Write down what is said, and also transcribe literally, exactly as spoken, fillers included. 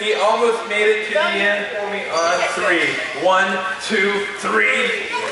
He almost made it to the end for me on three. One, two, three.